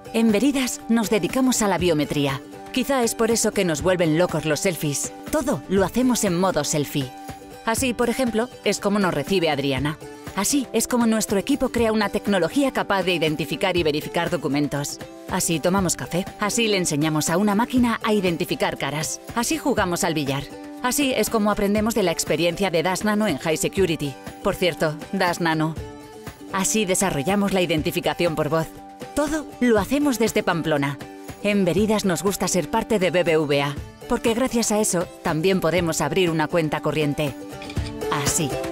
En Veridas nos dedicamos a la biometría. Quizá es por eso que nos vuelven locos los selfies. Todo lo hacemos en modo selfie. Así, por ejemplo, es como nos recibe Adriana. Así es como nuestro equipo crea una tecnología capaz de identificar y verificar documentos. Así tomamos café. Así le enseñamos a una máquina a identificar caras. Así jugamos al billar. Así es como aprendemos de la experiencia de Dash Nano en High Security. Por cierto, Dash Nano. Así desarrollamos la identificación por voz. Todo lo hacemos desde Pamplona. En Veridas nos gusta ser parte de BBVA, porque gracias a eso también podemos abrir una cuenta corriente. Así.